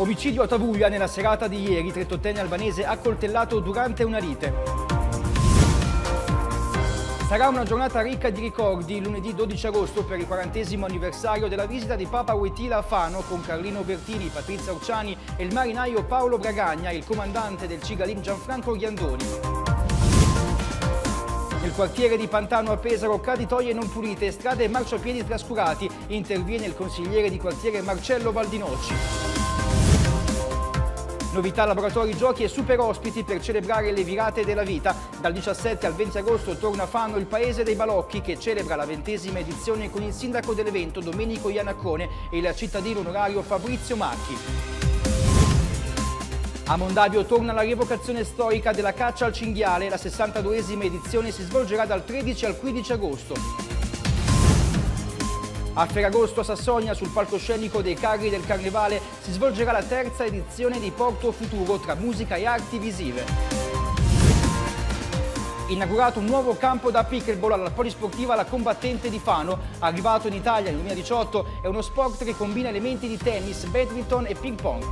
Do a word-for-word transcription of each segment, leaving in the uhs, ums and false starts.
Omicidio a Tavuglia nella serata di ieri, trentottenne albanese accoltellato durante una lite. Sarà una giornata ricca di ricordi lunedì dodici agosto per il quarantesimo anniversario della visita di Papa Wojtyla a Fano con Carlino Bertini, Patrizia Urciani e il marinaio Paolo Bragagna e il comandante del Cigalim Gianfranco Ghiandoni. Nel quartiere di Pantano a Pesaro, caditoie non pulite, strade e marciapiedi trascurati, interviene il consigliere di quartiere Marcello Valdinocci. Novità laboratori giochi e super ospiti per celebrare le virate della vita. Dal diciassette al venti agosto torna a Fano il Paese dei Balocchi che celebra la ventesima edizione con il sindaco dell'evento Domenico Iannaccone e il cittadino onorario Fabrizio Macchi. A Mondavio torna la rievocazione storica della caccia al cinghiale. La sessantaduesima edizione si svolgerà dal tredici al quindici agosto. A Ferragosto a Sassonia, sul palcoscenico dei carri del Carnevale, si svolgerà la terza edizione di Porto Futuro tra musica e arti visive. Inaugurato un nuovo campo da pickleball alla polisportiva La Combattente di Fano. Arrivato in Italia nel duemiladiciotto, è uno sport che combina elementi di tennis, badminton e ping pong.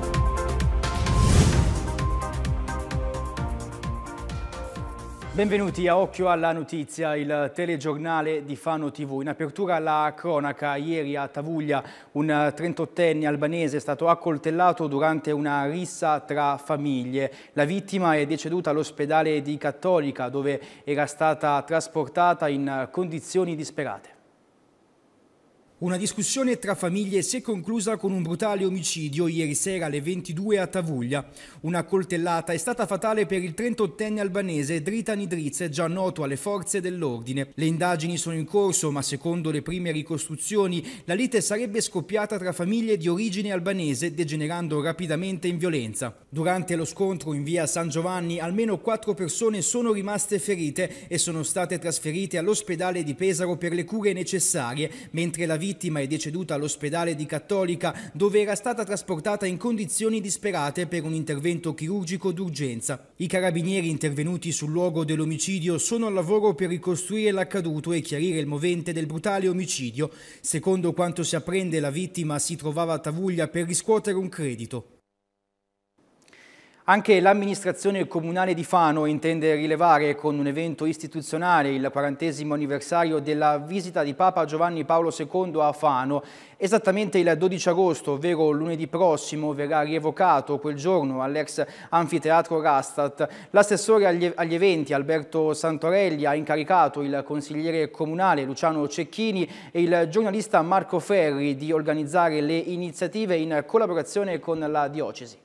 Benvenuti a Occhio alla Notizia, il telegiornale di Fano tivù. In apertura la cronaca, ieri a Tavuglia un trentottenne albanese è stato accoltellato durante una rissa tra famiglie. La vittima è deceduta all'ospedale di Cattolica, dove era stata trasportata in condizioni disperate. Una discussione tra famiglie si è conclusa con un brutale omicidio ieri sera alle ventidue a Tavuglia. Una coltellata è stata fatale per il trentottenne albanese Dritan Idriz, già noto alle forze dell'ordine. Le indagini sono in corso, ma secondo le prime ricostruzioni la lite sarebbe scoppiata tra famiglie di origine albanese, degenerando rapidamente in violenza. Durante lo scontro in via San Giovanni almeno quattro persone sono rimaste ferite e sono state trasferite all'ospedale di Pesaro per le cure necessarie, mentre la La vittima è deceduta all'ospedale di Cattolica, dove era stata trasportata in condizioni disperate per un intervento chirurgico d'urgenza. I carabinieri intervenuti sul luogo dell'omicidio sono al lavoro per ricostruire l'accaduto e chiarire il movente del brutale omicidio. Secondo quanto si apprende, la vittima si trovava a Tavuglia per riscuotere un credito. Anche l'amministrazione comunale di Fano intende rilevare con un evento istituzionale il quarantesimo anniversario della visita di Papa Giovanni Paolo secondo a Fano. Esattamente il dodici agosto, ovvero lunedì prossimo, verrà rievocato quel giorno all'ex anfiteatro Rastat. L'assessore agli, agli eventi Alberto Santorelli ha incaricato il consigliere comunale Luciano Cecchini e il giornalista Marco Ferri di organizzare le iniziative in collaborazione con la diocesi.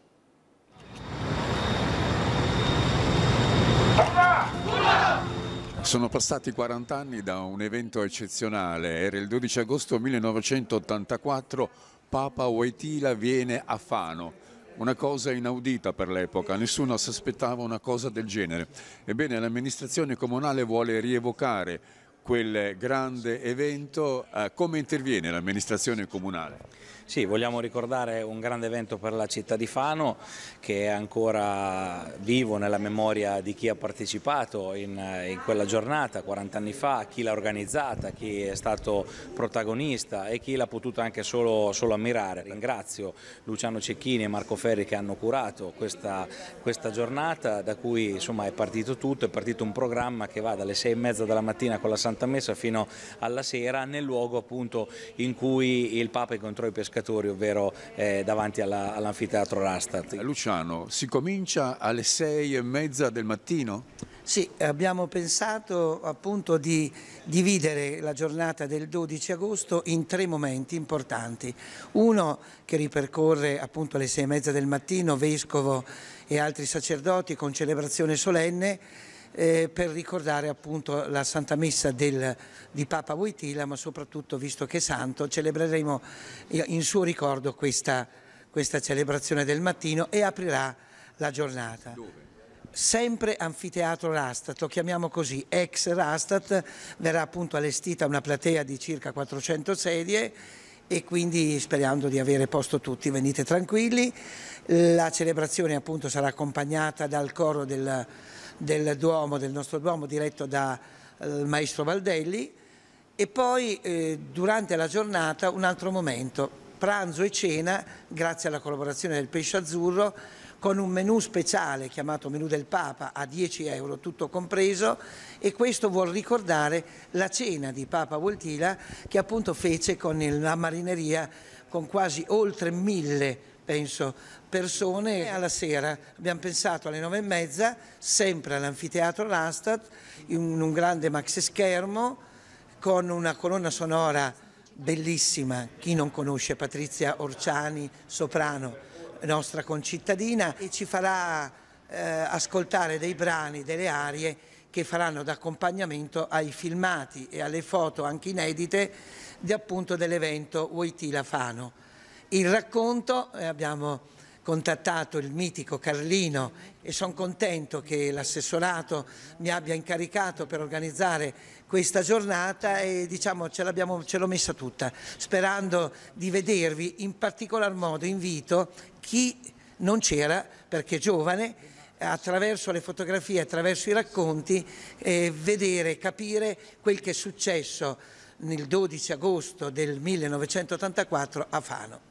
Sono passati quaranta anni da un evento eccezionale. Era il dodici agosto millenovecentottantaquattro, Papa Wojtyla viene a Fano. Una cosa inaudita per l'epoca, nessuno si aspettava una cosa del genere. Ebbene, l'amministrazione comunale vuole rievocare quel grande evento. Eh, come interviene l'amministrazione comunale? Sì, vogliamo ricordare un grande evento per la città di Fano che è ancora vivo nella memoria di chi ha partecipato in, in quella giornata quaranta anni fa, chi l'ha organizzata, chi è stato protagonista e chi l'ha potuto anche solo, solo ammirare. Ringrazio Luciano Cecchini e Marco Ferri che hanno curato questa, questa giornata, da cui insomma è partito tutto, è partito un programma che va dalle sei e mezza della mattina con la Santa Messa fino alla sera nel luogo appunto in cui il Papa incontrò i pescatori, ovvero eh, davanti all'anfiteatro all Rastat. Luciano, si comincia alle sei e mezza del mattino? Sì, abbiamo pensato appunto di dividere la giornata del dodici agosto in tre momenti importanti. Uno che ripercorre appunto alle sei e mezza del mattino, vescovo e altri sacerdoti con celebrazione solenne, Eh, per ricordare appunto la Santa Messa del, di Papa Wojtyla, ma soprattutto, visto che è santo, celebreremo in suo ricordo questa, questa celebrazione del mattino e aprirà la giornata. Dove? Sempre anfiteatro Rastat, lo chiamiamo così, ex Rastat, verrà appunto allestita una platea di circa quattrocento sedie e quindi sperando di avere posto tutti, venite tranquilli. La celebrazione appunto sarà accompagnata dal coro del del Duomo, del nostro Duomo, diretto dal eh, maestro Valdelli, e poi eh, durante la giornata un altro momento pranzo e cena grazie alla collaborazione del Pesce Azzurro, con un menù speciale chiamato menù del Papa a dieci euro tutto compreso, e questo vuol ricordare la cena di Papa Wojtyła che appunto fece con la marineria con quasi oltre mille, penso, persone. Alla sera abbiamo pensato alle nove e mezza, sempre all'anfiteatro Rastatt, in un grande maxi schermo con una colonna sonora bellissima. Chi non conosce Patrizia Orciani, soprano, nostra concittadina, e ci farà eh, ascoltare dei brani, delle arie che faranno da accompagnamento ai filmati e alle foto anche inedite di, appunto, dell'evento Wojtyła Fano. Il racconto, eh, abbiamo contattato il mitico Carlino e sono contento che l'assessorato mi abbia incaricato per organizzare questa giornata, e diciamo ce l'abbiamo, ce l'ho messa tutta, sperando di vedervi. In particolar modo invito chi non c'era, perché è giovane, attraverso le fotografie, attraverso i racconti, eh, vedere, capire quel che è successo il dodici agosto del millenovecentottantaquattro a Fano.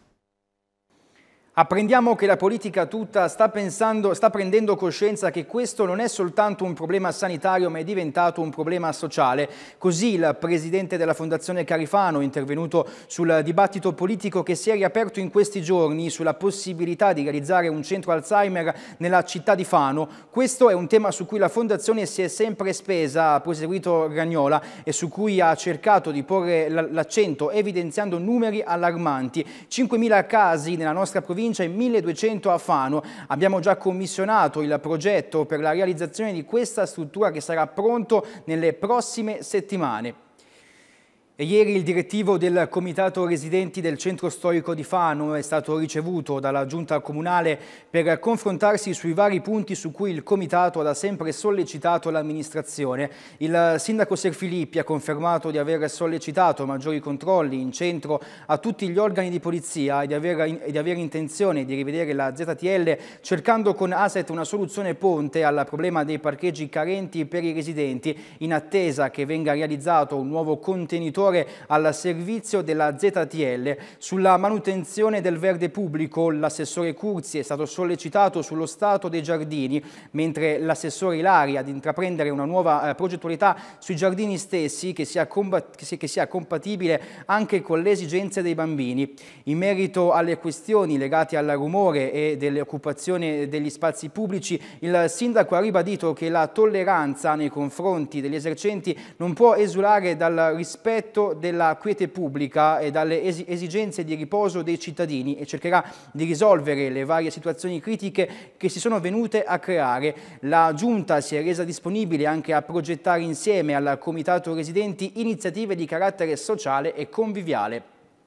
Apprendiamo che la politica tutta sta pensando, sta prendendo coscienza che questo non è soltanto un problema sanitario, ma è diventato un problema sociale. Così il presidente della Fondazione Carifano, intervenuto sul dibattito politico che si è riaperto in questi giorni sulla possibilità di realizzare un centro Alzheimer nella città di Fano. Questo è un tema su cui la Fondazione si è sempre spesa, ha proseguito Gragnola, e su cui ha cercato di porre l'accento evidenziando numeri allarmanti. cinquemila casi nella nostra provincia e milleduecento a Fano. Abbiamo già commissionato il progetto per la realizzazione di questa struttura che sarà pronto nelle prossime settimane. E ieri il direttivo del Comitato Residenti del Centro Storico di Fano è stato ricevuto dalla Giunta Comunale per confrontarsi sui vari punti su cui il Comitato ha da sempre sollecitato l'amministrazione. Il sindaco Serfilippi ha confermato di aver sollecitato maggiori controlli in centro a tutti gli organi di polizia e di aver, e di avere intenzione di rivedere la Z T L, cercando con Aset una soluzione ponte al problema dei parcheggi carenti per i residenti, in attesa che venga realizzato un nuovo contenitore al servizio della Z T L. Sulla manutenzione del verde pubblico l'assessore Curzi è stato sollecitato sullo stato dei giardini, mentre l'assessore Ilari ad intraprendere una nuova eh, progettualità sui giardini stessi che sia, che, sia, che sia compatibile anche con le esigenze dei bambini. In merito alle questioni legate al rumore e dell'occupazione degli spazi pubblici, il sindaco ha ribadito che la tolleranza nei confronti degli esercenti non può esulare dal rispetto della quiete pubblica e dalle esigenze di riposo dei cittadini, e cercherà di risolvere le varie situazioni critiche che si sono venute a creare. La Giunta si è resa disponibile anche a progettare insieme al Comitato Residenti iniziative di carattere sociale e conviviale.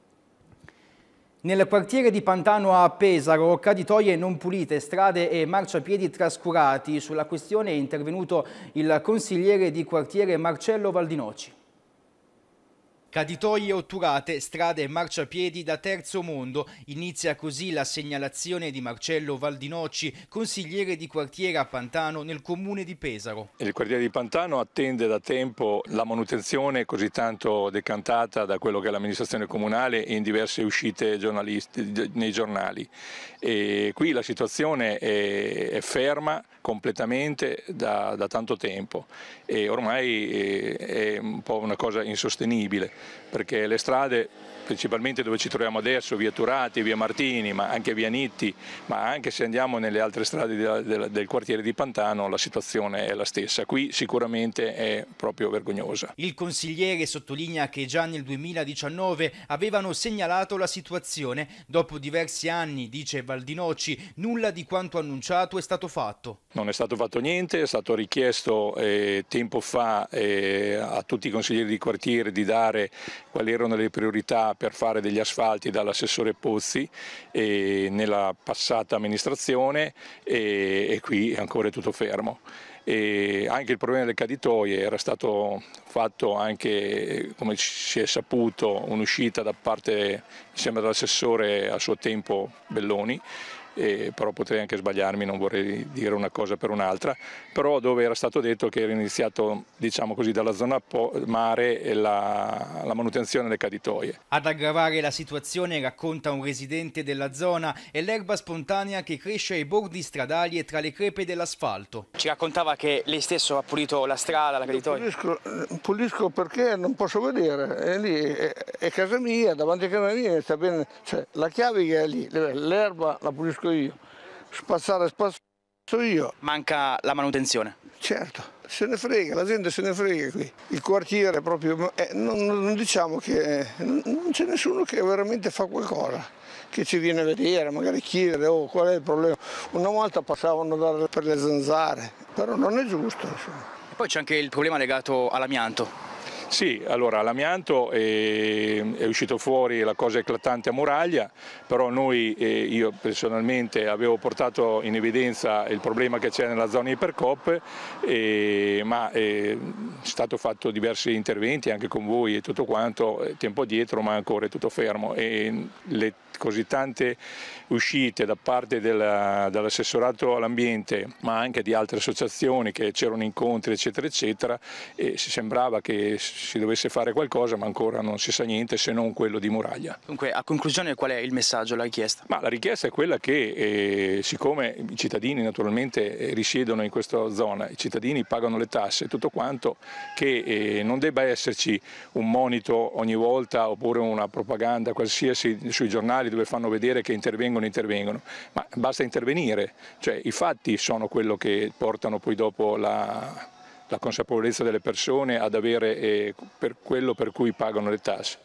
Nel quartiere di Pantano a Pesaro, caditoie non pulite, strade e marciapiedi trascurati. Sulla questione è intervenuto il consigliere di quartiere Marcello Valdinoci. Caditoie otturate, strade e marciapiedi da terzo mondo. Inizia così la segnalazione di Marcello Valdinoci, consigliere di quartiere a Pantano nel comune di Pesaro. Il quartiere di Pantano attende da tempo la manutenzione così tanto decantata da quello che è l'amministrazione comunale in diverse uscite giornalisti, nei giornali. E qui la situazione è, è ferma completamente da, da tanto tempo e ormai è, è un po' una cosa insostenibile, perché le strade, principalmente dove ci troviamo adesso, via Turati, via Martini, ma anche via Nitti, ma anche se andiamo nelle altre strade del, del, del quartiere di Pantano, la situazione è la stessa. Qui sicuramente è proprio vergognosa. Il consigliere sottolinea che già nel duemiladiciannove avevano segnalato la situazione. Dopo diversi anni, dice Valdinoci, nulla di quanto annunciato è stato fatto. Non è stato fatto niente, è stato richiesto eh, tempo fa eh, a tutti i consiglieri di quartiere di dare quali erano le priorità per fare degli asfalti dall'assessore Pozzi eh, nella passata amministrazione e, e qui è ancora tutto fermo. E anche il problema delle caditoie era stato fatto anche, come si è saputo, un'uscita da parte, mi sembra, dell'assessore a suo tempo Belloni, eh, però potrei anche sbagliarmi, non vorrei dire una cosa per un'altra, però dove era stato detto che era iniziato, diciamo così, dalla zona mare la, la manutenzione delle caditoie. Ad aggravare la situazione, racconta un residente della zona, è l'erba spontanea che cresce ai bordi stradali e tra le crepe dell'asfalto. Ci raccontava che lei stesso ha pulito la strada, la caditoia. Pulisco, pulisco perché non posso vedere, è lì, è, è casa mia, davanti a casa mia sta bene, cioè, la chiave che è lì, l'erba la pulisco io, spazzare spazzo io. Manca la manutenzione. Certo, se ne frega, la gente se ne frega qui. Il quartiere proprio, eh, non, non diciamo che non c'è nessuno che veramente fa qualcosa, che ci viene a vedere, magari chiedere oh, qual è il problema. Una volta passavano per le zanzare, però non è giusto. Insomma. E poi c'è anche il problema legato all'amianto. Sì, allora l'amianto è, è uscito fuori la cosa eclatante a Muraglia, però noi, eh, io personalmente avevo portato in evidenza il problema che c'è nella zona Ipercoop, eh, ma è stato fatto diversi interventi anche con voi e tutto quanto, tempo dietro, ma ancora è tutto fermo. E le così tante uscite da parte dell'assessorato all'ambiente, ma anche di altre associazioni che c'erano incontri eccetera eccetera, e si sembrava che si dovesse fare qualcosa, ma ancora non si sa niente se non quello di Muraglia. Dunque, a conclusione, qual è il messaggio, la richiesta? Ma la richiesta è quella che, eh, siccome i cittadini naturalmente eh, risiedono in questa zona, i cittadini pagano le tasse, tutto quanto, che eh, non debba esserci un monito ogni volta oppure una propaganda qualsiasi sui giornali dove fanno vedere che intervengono, intervengono, ma basta intervenire, cioè i fatti sono quello che portano poi dopo la, la consapevolezza delle persone ad avere eh, per quello per cui pagano le tasse.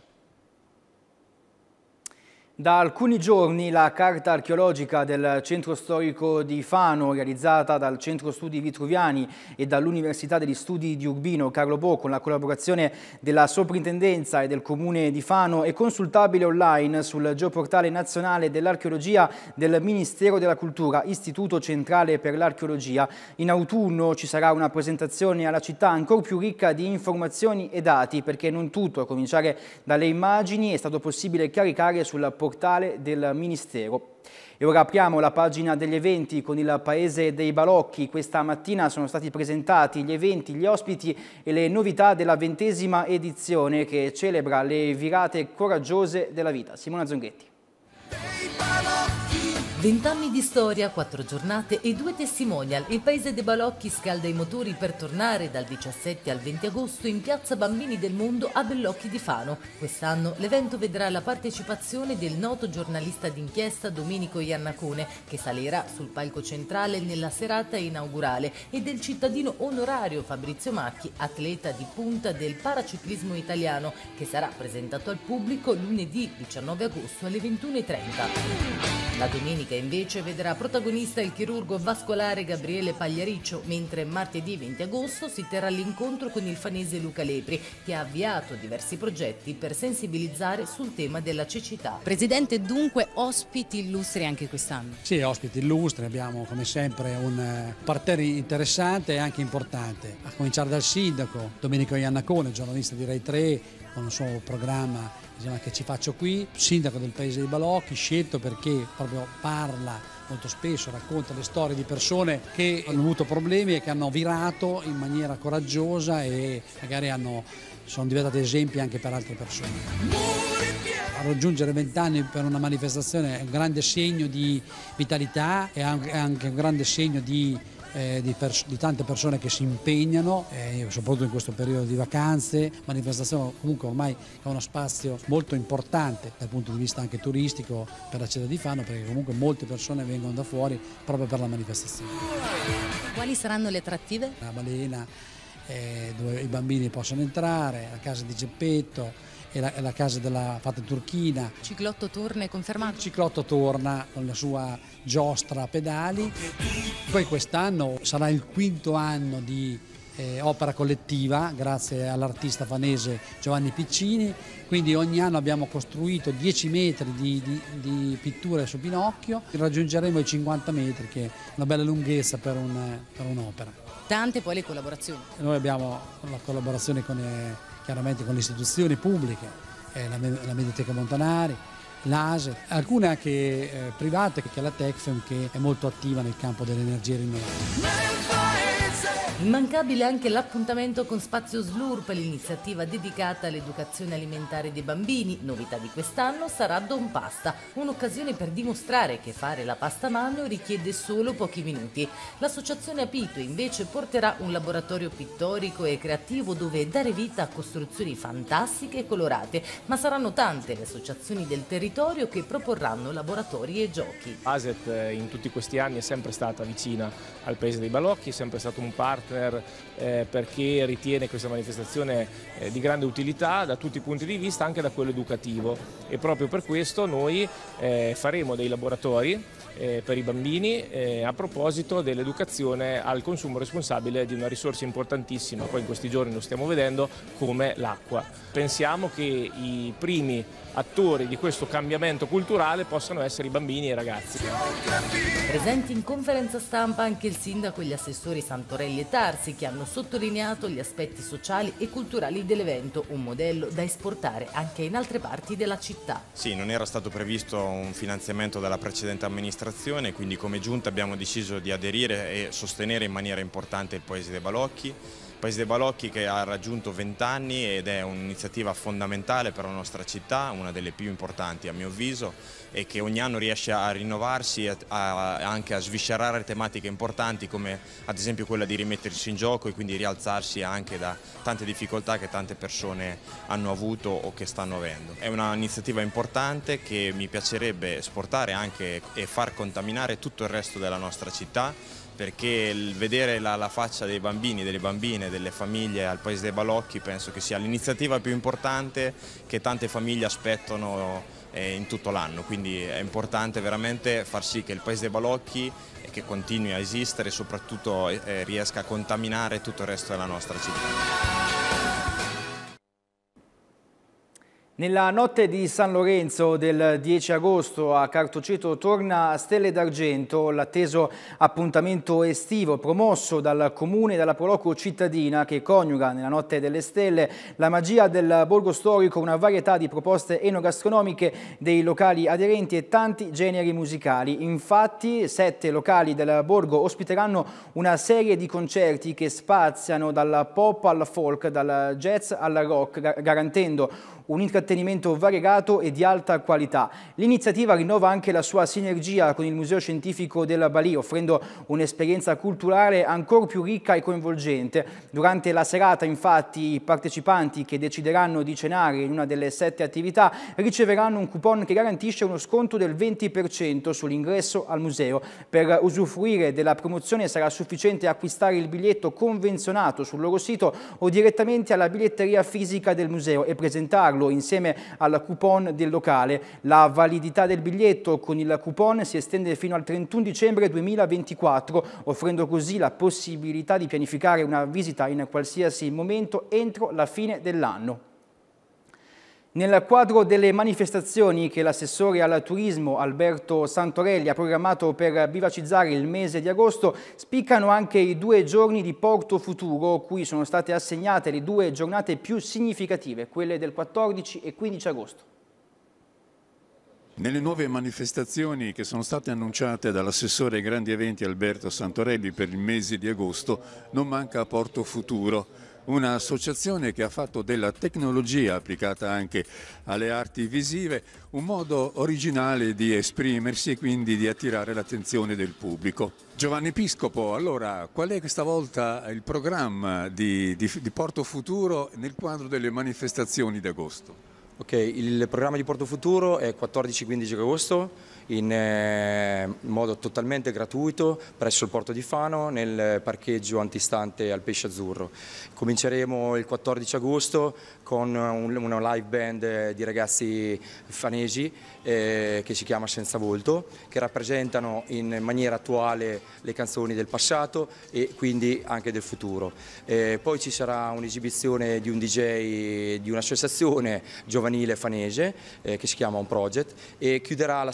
Da alcuni giorni la carta archeologica del centro storico di Fano, realizzata dal Centro Studi Vitruviani e dall'Università degli Studi di Urbino Carlo Bo, con la collaborazione della Soprintendenza e del Comune di Fano, è consultabile online sul geoportale nazionale dell'archeologia del Ministero della Cultura, Istituto Centrale per l'Archeologia. In autunno ci sarà una presentazione alla città ancora più ricca di informazioni e dati, perché non tutto, a cominciare dalle immagini, è stato possibile caricare sul portale portale del Ministero. E ora apriamo la pagina degli eventi con il Paese dei Balocchi. Questa mattina sono stati presentati gli eventi, gli ospiti e le novità della ventesima edizione che celebra le virate coraggiose della vita. Simona Zonghetti. Vent'anni di storia, quattro giornate e due testimonial. Il Paese dei Balocchi scalda i motori per tornare dal diciassette al venti agosto in Piazza Bambini del Mondo a Bellocchi di Fano. Quest'anno l'evento vedrà la partecipazione del noto giornalista d'inchiesta Domenico Iannacone, che salirà sul palco centrale nella serata inaugurale, e del cittadino onorario Fabrizio Macchi, atleta di punta del paraciclismo italiano, che sarà presentato al pubblico lunedì diciannove agosto alle ventuno e trenta. La domenica invece vedrà protagonista il chirurgo vascolare Gabriele Pagliariccio, mentre martedì venti agosto si terrà l'incontro con il fanese Luca Lepri, che ha avviato diversi progetti per sensibilizzare sul tema della cecità. Presidente, dunque ospiti illustri anche quest'anno? Sì, ospiti illustri, abbiamo come sempre un parterre interessante e anche importante, a cominciare dal sindaco Domenico Iannacone, giornalista di Rai tre, con il suo programma Che ci faccio qui, sindaco del Paese dei Balocchi, scelto perché proprio parla molto spesso, racconta le storie di persone che hanno avuto problemi e che hanno virato in maniera coraggiosa e magari hanno, sono diventate esempi anche per altre persone. A raggiungere vent'anni per una manifestazione è un grande segno di vitalità, è anche un grande segno di Eh, di, di tante persone che si impegnano, eh, soprattutto in questo periodo di vacanze, manifestazione comunque ormai è uno spazio molto importante dal punto di vista anche turistico per la città di Fano, perché comunque molte persone vengono da fuori proprio per la manifestazione. Quali saranno le attrattive? La balena eh, dove i bambini possono entrare, la casa di Geppetto, e la, la casa della fata turchina. Ciclotto torna, è confermato? Il ciclotto torna con la sua giostra a pedali. Poi quest'anno sarà il quinto anno di eh, opera collettiva grazie all'artista fanese Giovanni Piccini, quindi ogni anno abbiamo costruito dieci metri di, di, di pitture su Pinocchio, raggiungeremo i cinquanta metri, che è una bella lunghezza per, un, per un'opera. Tante poi le collaborazioni. Noi abbiamo la collaborazione con, eh, chiaramente con le istituzioni pubbliche, eh, la, la Mediateca Montanari, l'A S E, alcune anche eh, private, che è la Tecfem, che è molto attiva nel campo delle energie rinnovabili. Immancabile anche l'appuntamento con Spazio Slurp, l'iniziativa dedicata all'educazione alimentare dei bambini. Novità di quest'anno sarà Don Pasta, un'occasione per dimostrare che fare la pasta a mano richiede solo pochi minuti. L'associazione Apito invece porterà un laboratorio pittorico e creativo dove dare vita a costruzioni fantastiche e colorate, ma saranno tante le associazioni del territorio che proporranno laboratori e giochi. A S E T in tutti questi anni è sempre stata vicina al Paese dei Balocchi, è sempre stato un partner Eh, perché ritiene questa manifestazione eh, di grande utilità da tutti i punti di vista, anche da quello educativo, e proprio per questo noi eh, faremo dei laboratori eh, per i bambini eh, a proposito dell'educazione al consumo responsabile di una risorsa importantissima, poi in questi giorni lo stiamo vedendo, come l'acqua. Pensiamo che i primi attori di questo cambiamento culturale possano essere i bambini e i ragazzi. Presenti in conferenza stampa anche il sindaco e gli assessori Santorelli e Tarsi, che hanno sottolineato gli aspetti sociali e culturali dell'evento, un modello da esportare anche in altre parti della città. Sì, non era stato previsto un finanziamento dalla precedente amministrazione, quindi come giunta abbiamo deciso di aderire e sostenere in maniera importante il Paese dei Balocchi. Paese dei Balocchi che ha raggiunto venti anni ed è un'iniziativa fondamentale per la nostra città, una delle più importanti a mio avviso, e che ogni anno riesce a rinnovarsi e anche a sviscerare tematiche importanti come ad esempio quella di rimettersi in gioco e quindi rialzarsi anche da tante difficoltà che tante persone hanno avuto o che stanno avendo. È un'iniziativa importante che mi piacerebbe esportare anche e far contaminare tutto il resto della nostra città, perché il vedere la, la faccia dei bambini, delle bambine, delle famiglie al Paese dei Balocchi penso che sia l'iniziativa più importante che tante famiglie aspettano eh, in tutto l'anno, quindi è importante veramente far sì che il Paese dei Balocchi eh, che continui a esistere e soprattutto eh, riesca a contaminare tutto il resto della nostra città. Nella notte di San Lorenzo del dieci agosto a Cartoceto torna Stelle d'Argento, l'atteso appuntamento estivo promosso dal Comune e dalla Proloco cittadina che coniuga nella Notte delle Stelle la magia del borgo storico, una varietà di proposte enogastronomiche, dei locali aderenti e tanti generi musicali. Infatti sette locali del borgo ospiteranno una serie di concerti che spaziano dal pop al folk, dal jazz al rock, garantendo un intrattenimento variegato e di alta qualità. L'iniziativa rinnova anche la sua sinergia con il Museo Scientifico della Balì, offrendo un'esperienza culturale ancora più ricca e coinvolgente. Durante la serata, infatti, i partecipanti che decideranno di cenare in una delle sette attività riceveranno un coupon che garantisce uno sconto del venti per cento sull'ingresso al museo. Per usufruire della promozione sarà sufficiente acquistare il biglietto convenzionato sul loro sito o direttamente alla biglietteria fisica del museo e presentarlo insieme al coupon del locale. La validità del biglietto con il coupon si estende fino al trentuno dicembre duemilaventiquattro, offrendo così la possibilità di pianificare una visita in qualsiasi momento entro la fine dell'anno. Nel quadro delle manifestazioni che l'assessore al turismo Alberto Santorelli ha programmato per vivacizzare il mese di agosto, spiccano anche i due giorni di Porto Futuro, cui sono state assegnate le due giornate più significative, quelle del quattordici e quindici agosto. Nelle nuove manifestazioni che sono state annunciate dall'assessore ai grandi eventi Alberto Santorelli per il mese di agosto non manca Porto Futuro, un'associazione che ha fatto della tecnologia applicata anche alle arti visive un modo originale di esprimersi e quindi di attirare l'attenzione del pubblico. Giovanni Piscopo, allora qual è questa volta il programma di, di, di Porto Futuro nel quadro delle manifestazioni d'agosto? Ok, il programma di Porto Futuro è quattordici e quindici agosto in eh, modo totalmente gratuito presso il Porto di Fano nel parcheggio antistante al Pesce Azzurro. Cominceremo il quattordici agosto con un, una live band di ragazzi fanesi eh, che si chiama Senza Volto, che rappresentano in maniera attuale le canzoni del passato e quindi anche del futuro. Eh, poi ci sarà un'esibizione di un D J di un'associazione giovanile fanese eh, che si chiama On Project e chiuderà la serata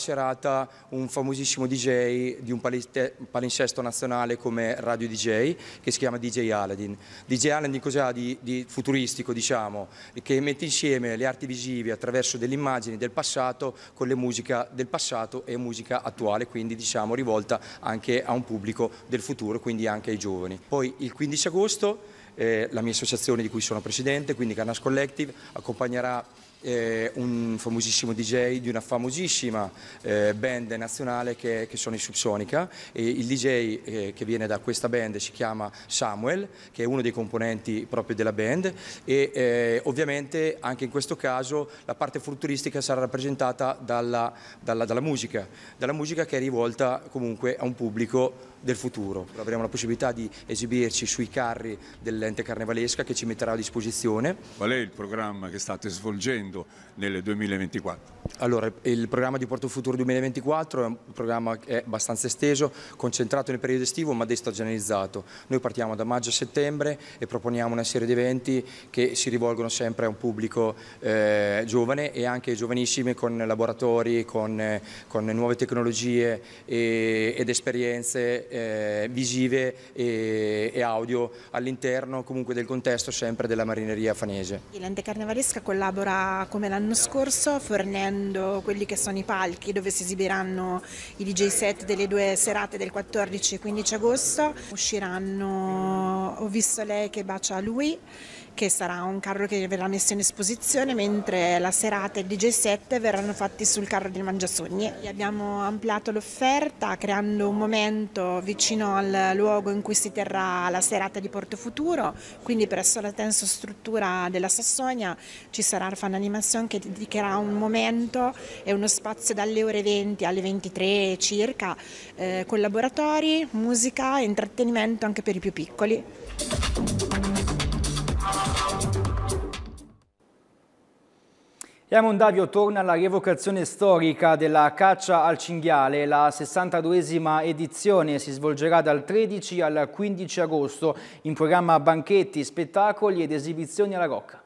rivolta un famosissimo D J di un palinsesto nazionale come Radio D J, che si chiama D J Aladdin. D J Aladdin cos'ha di, di futuristico, diciamo, che mette insieme le arti visive attraverso delle immagini del passato con le musica del passato e musica attuale, quindi diciamo rivolta anche a un pubblico del futuro, quindi anche ai giovani. Poi il quindici agosto eh, la mia associazione di cui sono presidente, quindi Carnas Collective, accompagnerà Eh, un famosissimo D J di una famosissima eh, band nazionale che, che sono i Subsonica, e il D J eh, che viene da questa band si chiama Samuel, che è uno dei componenti proprio della band, e eh, ovviamente anche in questo caso la parte futuristica sarà rappresentata dalla, dalla, dalla musica, dalla musica che è rivolta comunque a un pubblico del futuro. Avremo la possibilità di esibirci sui carri dell'ente carnevalesca che ci metterà a disposizione. Qual è il programma che state svolgendo nel duemilaventiquattro? Allora, il programma di Porto Futuro duemilaventiquattro è un programma che è abbastanza esteso, concentrato nel periodo estivo ma destagionalizzato. Noi partiamo da maggio a settembre e proponiamo una serie di eventi che si rivolgono sempre a un pubblico eh, giovane e anche giovanissimi, con laboratori, con, eh, con nuove tecnologie e, ed esperienze eh, visive e, e audio all'interno comunque del contesto sempre della marineria fanese. L'ente carnevalesca collabora come l'anno scorso fornendo quelli che sono i palchi dove si esibiranno i D J set delle due serate del quattordici e quindici agosto. Usciranno Ho visto lei che bacia lui, che sarà un carro che verrà messo in esposizione, mentre la serata e il D J set verranno fatti sul carro del Mangiasogni. Abbiamo ampliato l'offerta creando un momento vicino al luogo in cui si terrà la serata di Porto Futuro, quindi presso la tensostruttura della Sassonia ci sarà Fan Animation che dedicherà un momento e uno spazio dalle ore venti alle ventitré circa, eh, con laboratori, musica e intrattenimento anche per i più piccoli. E a Mondavio torna la rievocazione storica della caccia al cinghiale. La sessantaduesima edizione si svolgerà dal tredici al quindici agosto, in programma banchetti, spettacoli ed esibizioni alla Rocca.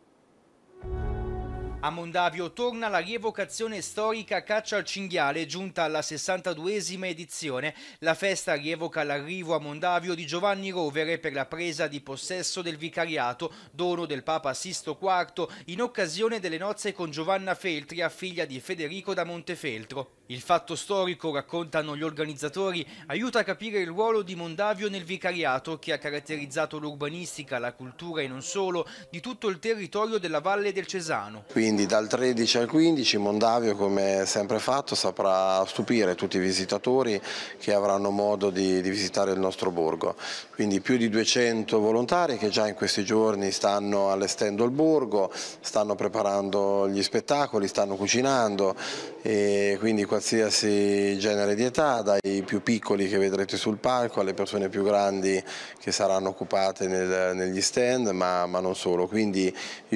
A Mondavio torna la rievocazione storica Caccia al cinghiale, giunta alla sessantaduesima edizione. La festa rievoca l'arrivo a Mondavio di Giovanni Rovere per la presa di possesso del vicariato, dono del Papa Sisto quarto, in occasione delle nozze con Giovanna Feltria, figlia di Federico da Montefeltro. Il fatto storico, raccontano gli organizzatori, aiuta a capire il ruolo di Mondavio nel vicariato che ha caratterizzato l'urbanistica, la cultura e non solo di tutto il territorio della Valle del Cesano. Quindi dal tredici al quindici Mondavio, come sempre fatto, saprà stupire tutti i visitatori che avranno modo di, di visitare il nostro borgo. Quindi più di duecento volontari che già in questi giorni stanno allestendo il borgo, stanno preparando gli spettacoli, stanno cucinando, e quindi qualsiasi genere di età, dai più piccoli che vedrete sul palco alle persone più grandi che saranno occupate nel, negli stand, ma, ma non solo. Quindi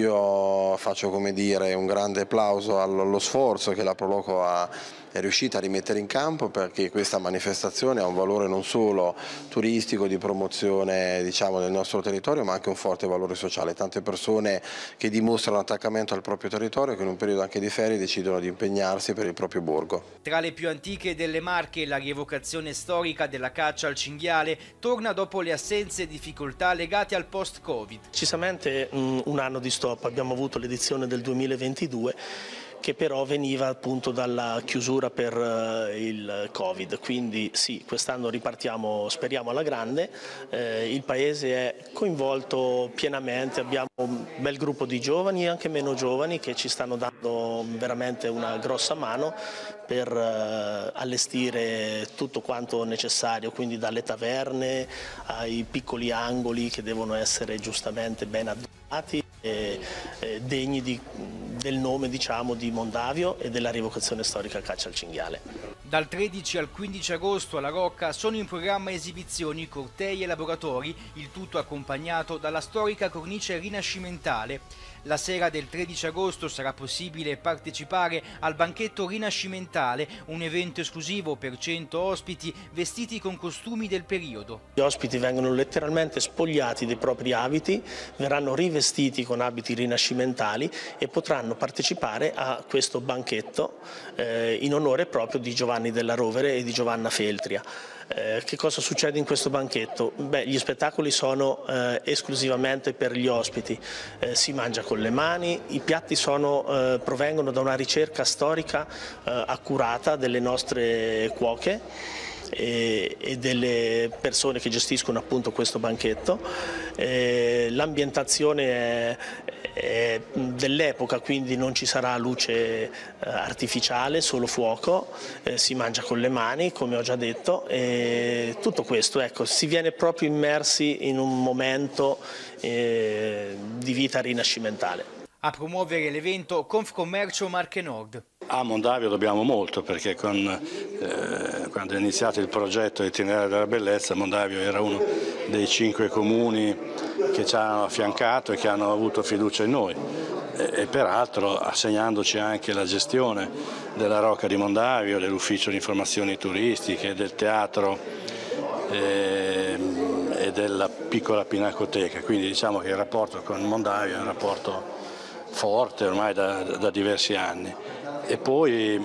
io faccio, come dire, un grande applauso allo sforzo che la Proloco ha è riuscita a rimettere in campo, perché questa manifestazione ha un valore non solo turistico, di promozione, diciamo, del nostro territorio, ma anche un forte valore sociale. Tante persone che dimostrano attaccamento al proprio territorio, che in un periodo anche di ferie decidono di impegnarsi per il proprio borgo. Tra le più antiche delle Marche, la rievocazione storica della caccia al cinghiale torna dopo le assenze e difficoltà legate al post-Covid. Precisamente un anno di stop, abbiamo avuto l'edizione del duemilaventidue, che però veniva appunto dalla chiusura per uh, il Covid, quindi sì, quest'anno ripartiamo, speriamo, alla grande. Eh, il paese è coinvolto pienamente, abbiamo un bel gruppo di giovani e anche meno giovani che ci stanno dando veramente una grossa mano per uh, allestire tutto quanto necessario, quindi dalle taverne ai piccoli angoli che devono essere giustamente ben addobbati e, e degni di, del nome, diciamo, di Mondavio e della rievocazione storica Caccia al cinghiale. Dal tredici al quindici agosto alla Rocca sono in programma esibizioni, cortei e laboratori, il tutto accompagnato dalla storica cornice rinascimentale. La sera del tredici agosto sarà possibile partecipare al banchetto rinascimentale, un evento esclusivo per cento ospiti vestiti con costumi del periodo. Gli ospiti vengono letteralmente spogliati dei propri abiti, verranno rivestiti con abiti rinascimentali e potranno partecipare a questo banchetto eh, in onore proprio di Giovanni della Rovere e di Giovanna Feltria. Eh, che cosa succede in questo banchetto? Beh, gli spettacoli sono eh, esclusivamente per gli ospiti, eh, si mangia con le mani, i piatti sono, eh, provengono da una ricerca storica eh, accurata delle nostre cuoche e, e delle persone che gestiscono appunto questo banchetto. Eh, l'ambientazione è, è dell'epoca, quindi non ci sarà luce eh, artificiale, solo fuoco, eh, si mangia con le mani come ho già detto, e tutto questo, ecco, si viene proprio immersi in un momento eh, di vita rinascimentale. A promuovere l'evento Confcommercio Marche Nord. A Mondavio dobbiamo molto perché con, eh, quando è iniziato il progetto Itinerario della Bellezza, Mondavio era uno dei cinque comuni che ci hanno affiancato e che hanno avuto fiducia in noi e, e peraltro assegnandoci anche la gestione della Rocca di Mondavio, dell'ufficio di informazioni turistiche, del teatro eh, e della piccola pinacoteca, quindi diciamo che il rapporto con Mondavio è un rapporto forte ormai da, da diversi anni. E poi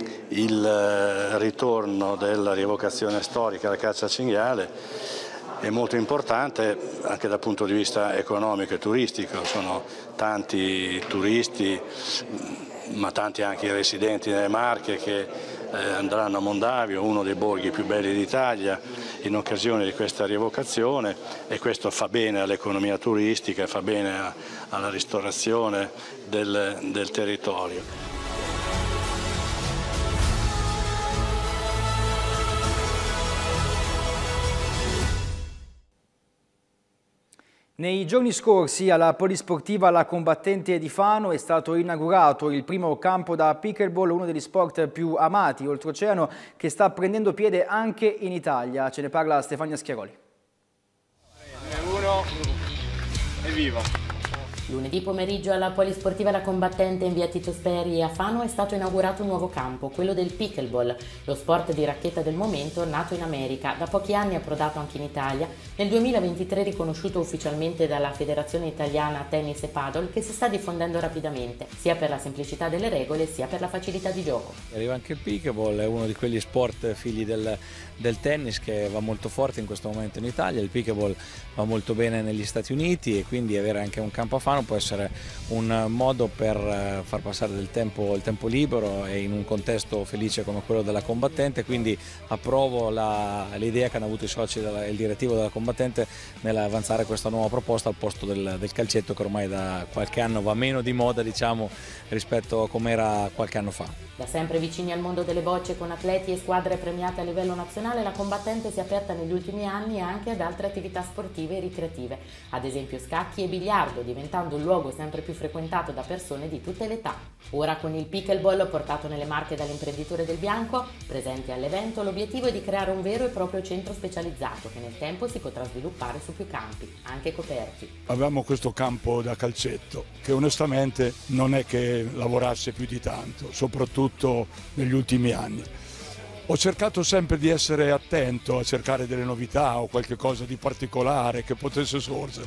il ritorno della rievocazione storica alla caccia al cinghiale è molto importante anche dal punto di vista economico e turistico, sono tanti turisti ma tanti anche i residenti nelle Marche che eh, andranno a Mondavio, uno dei borghi più belli d'Italia, in occasione di questa rievocazione, e questo fa bene all'economia turistica, fa bene a, alla ristorazione del, del territorio. Nei giorni scorsi alla Polisportiva La Combattente di Fano è stato inaugurato il primo campo da pickleball, uno degli sport più amati oltreoceano, che sta prendendo piede anche in Italia. Ce ne parla Stefania Schiaroli. Uno, evviva! Lunedì pomeriggio alla Polisportiva La Combattente in via Tito Speri a Fano è stato inaugurato un nuovo campo, quello del pickleball, lo sport di racchetta del momento nato in America, da pochi anni approdato anche in Italia, nel duemilaventitré riconosciuto ufficialmente dalla Federazione Italiana Tennis e Paddle, che si sta diffondendo rapidamente, sia per la semplicità delle regole sia per la facilità di gioco. Arriva anche il pickleball, è uno di quegli sport figli del, del tennis che va molto forte in questo momento in Italia. Il pickleball va molto bene negli Stati Uniti e quindi avere anche un campo a Fano può essere un modo per far passare del tempo, il tempo libero e in un contesto felice come quello della Combattente, quindi approvo l'idea che hanno avuto i soci e il direttivo della Combattente nell'avanzare questa nuova proposta al posto del, del calcetto, che ormai da qualche anno va meno di moda, diciamo, rispetto a come era qualche anno fa. Da sempre vicini al mondo delle bocce, con atleti e squadre premiate a livello nazionale, la Combattente si è aperta negli ultimi anni anche ad altre attività sportive e ricreative, ad esempio scacchi e biliardo, diventando un luogo sempre più frequentato da persone di tutte le età. Ora, con il pickleball portato nelle Marche dall'imprenditore Del Bianco, presente all'evento, l'obiettivo è di creare un vero e proprio centro specializzato che nel tempo si potrà sviluppare su più campi, anche coperti. Avevamo questo campo da calcetto che onestamente non è che lavorasse più di tanto, soprattutto negli ultimi anni. Ho cercato sempre di essere attento a cercare delle novità o qualche cosa di particolare che potesse sorgere.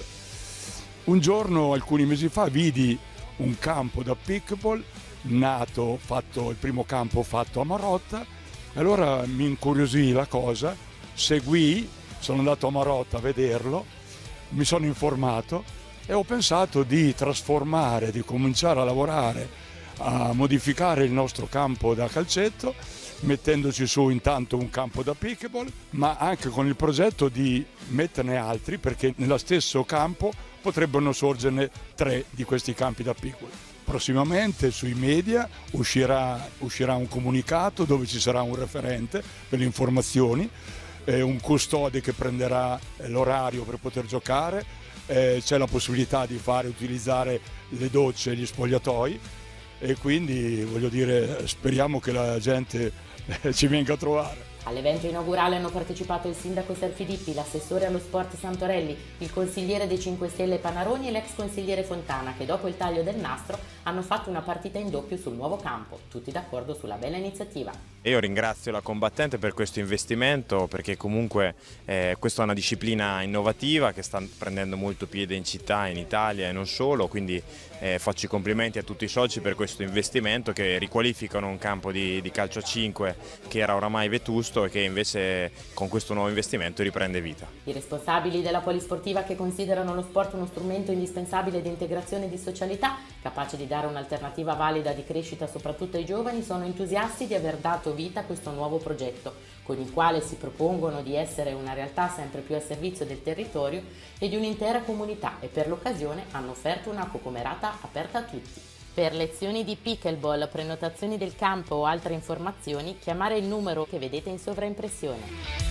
Un giorno, alcuni mesi fa, vidi un campo da pickleball nato, fatto, il primo campo fatto a Marotta, e allora mi incuriosì la cosa, seguì, sono andato a Marotta a vederlo, mi sono informato e ho pensato di trasformare, di cominciare a lavorare, a modificare il nostro campo da calcetto, mettendoci su intanto un campo da pickleball, ma anche con il progetto di metterne altri, perché nello stesso campo potrebbero sorgerne tre di questi campi da pickleball. Prossimamente sui media uscirà, uscirà un comunicato dove ci sarà un referente per le informazioni, eh, un custode che prenderà l'orario per poter giocare, eh, c'è la possibilità di fare utilizzare le docce e gli spogliatoi, e quindi voglio dire, speriamo che la gente ci venga a trovare. All'evento inaugurale hanno partecipato il sindaco Serfilippi, l'assessore allo sport Santorelli, il consigliere dei cinque Stelle Panaroni e l'ex consigliere Fontana, che dopo il taglio del nastro hanno fatto una partita in doppio sul nuovo campo, tutti d'accordo sulla bella iniziativa. Io ringrazio la combattente per questo investimento, perché comunque eh, questa è una disciplina innovativa che sta prendendo molto piede in città, in Italia e non solo, quindi eh, faccio i complimenti a tutti i soci per questo investimento che riqualificano un campo di, di calcio a cinque che era oramai vetusto e che invece con questo nuovo investimento riprende vita. I responsabili della polisportiva, che considerano lo sport uno strumento indispensabile di integrazione e di socialità, capace di dare un'alternativa valida di crescita soprattutto ai giovani, sono entusiasti di aver dato vita a questo nuovo progetto, con il quale si propongono di essere una realtà sempre più a servizio del territorio e di un'intera comunità, e per l'occasione hanno offerto una cocomerata aperta a tutti. Per lezioni di pickleball, prenotazioni del campo o altre informazioni, chiamare il numero che vedete in sovraimpressione.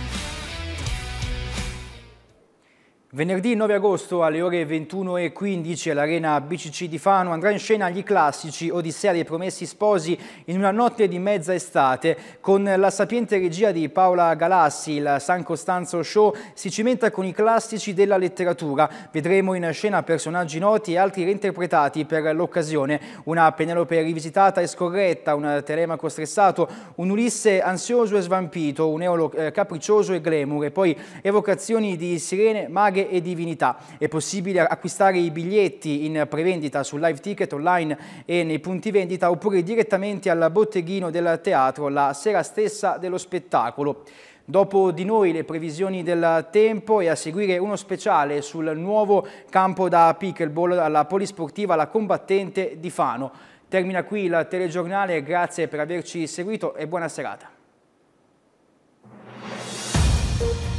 Venerdì nove agosto alle ore ventuno e quindici all'Arena B C C di Fano andrà in scena Gli Classici, Odissea dei Promessi Sposi in una notte di mezza estate. Con la sapiente regia di Paola Galassi, il San Costanzo Show si cimenta con i classici della letteratura. Vedremo in scena personaggi noti e altri reinterpretati per l'occasione. Una Penelope rivisitata e scorretta, un Telemaco stressato, un Ulisse ansioso e svampito, un Eolo capriccioso e glamour, e poi evocazioni di sirene, maghe e divinità. È possibile acquistare i biglietti in prevendita su Live Ticket online e nei punti vendita, oppure direttamente al botteghino del teatro la sera stessa dello spettacolo. Dopo di noi le previsioni del tempo e a seguire uno speciale sul nuovo campo da pickleball alla Polisportiva La Combattente di Fano. Termina qui il telegiornale, grazie per averci seguito e buona serata.